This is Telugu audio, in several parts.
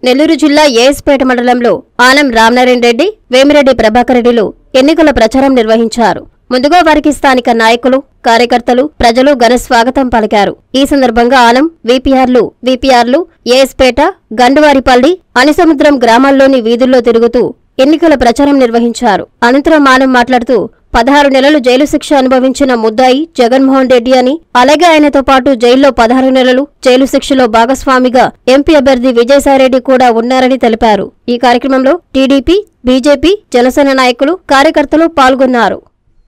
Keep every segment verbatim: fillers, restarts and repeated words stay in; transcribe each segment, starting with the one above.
నెల్లూరు జిల్లా ఏఎస్పేట మండలంలో ఆనం రామనారాయణ రెడ్డి, వేమిరెడ్డి ప్రభాకర్ రెడ్డిలు ఎన్నికల ప్రచారం నిర్వహించారు. ముందుగా వారికి స్థానిక నాయకులు, కార్యకర్తలు, ప్రజలు ఘన స్వాగతం పలికారు. ఈ సందర్భంగా ఆనం, వీపీఆర్లు, వీపీఆర్లు ఏఎస్పేట, గండువారిపల్లి, అనిసముద్రం గ్రామాల్లోని వీధుల్లో తిరుగుతూ ఎన్నికల ప్రచారం నిర్వహించారు. అనంతరం ఆనం మాట్లాడుతూ పదహారు నెలలు జైలు శిక్ష అనుభవించిన ముద్దాయి జగన్మోహన్ రెడ్డి అని, అలాగే ఆయనతో పాటు జైల్లో పదహారు నెలలు జైలు శిక్షలో భాగస్వామిగా ఎంపీ అభ్యర్థి విజయసాయిరెడ్డి కూడా ఉన్నారని తెలిపారు. ఈ కార్యక్రమంలో టీడీపీ, బీజేపీ, జనసేన నాయకులు, కార్యకర్తలు పాల్గొన్నారు.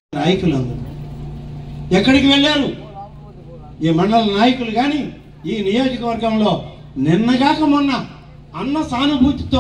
ఎక్కడికి వెళ్లారు ఈ మండల నాయకులు గాని ఈ నియోజకవర్గంలో నిన్నగాక మొన్న అన్న సానుభూతితో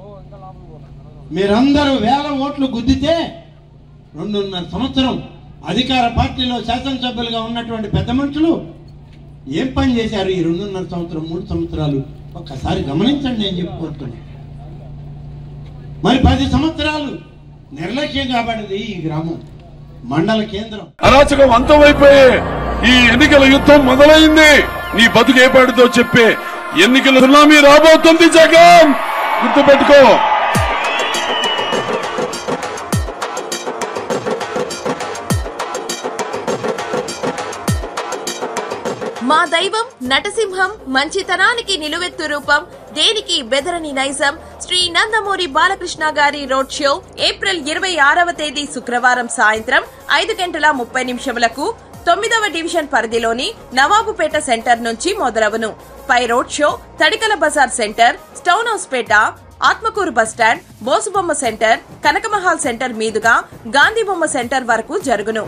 మీరందరూ వేల ఓట్లు గుద్దితే రెండున్నర సంవత్సరం అధికార పార్టీలో శాసనసభ్యులుగా ఉన్నటువంటి పెద్ద మనుషులు ఏం పని చేశారు ఈ రెండున్నర సంవత్సరం మూడు సంవత్సరాలు ఒక్కసారి గమనించండి నేను చెప్పుకుంటున్నాను. మరి పది సంవత్సరాలు నిర్లక్ష్యం కాబట్టిది ఈ గ్రామం మండల కేంద్రం. అరాచకం అంతమైపోయే ఈ ఎన్నికల యుద్ధం మొదలైంది. నీ బతుకు ఏపాటితో చెప్పే ఎన్నికల సునామీ రాబోతుంది. జగన్ గుర్తుపెట్టుకో. మా దైవం నటసింహం, మంచితనానికి నిలువెత్తు రూపం, దేనికి బెదరని నైజం, శ్రీ నందమూరి బాలకృష్ణ గారి రోడ్ షో ఏప్రిల్ ఇరవై ఆరవ తేదీ శుక్రవారం సాయంత్రం ఐదు గంటల ముప్పై నిమిషములకు తొమ్మిదవ డివిజన్ పరిధిలోని నవాబుపేట సెంటర్ నుంచి మొదలవును. పై road show Tadikala Bazar centre, stone house Peta, Atmakur bus stand, Bosubomma centre, Kanakamahal centre మీదుగా గాంధీబొమ్మ సెంటర్ వరకు జరుగును.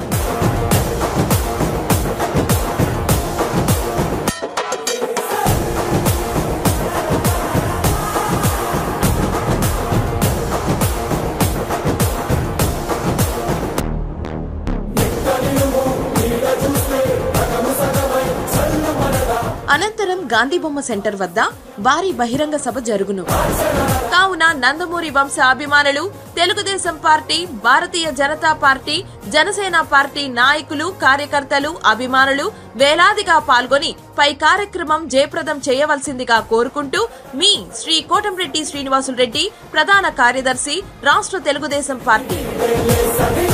అనంతరం గాంధీబొమ్మ సెంటర్ వద్ద భారీ బహిరంగ సభ జరుగును. కావున నందమూరి వంశ అభిమానులు, Telugudesam party, Bharatiya Janata party, Janasena party నాయకులు, కార్యకర్తలు, అభిమానులు వేలాదిగా పాల్గొని పై కార్యక్రమం జయప్రదం చేయవలసిందిగా కోరుకుంటూ మీ శ్రీ కోటంరెడ్డి శ్రీనివాసులు రెడ్డి, ప్రధాన కార్యదర్శి, రాష్ట్ర తెలుగుదేశం పార్టీ.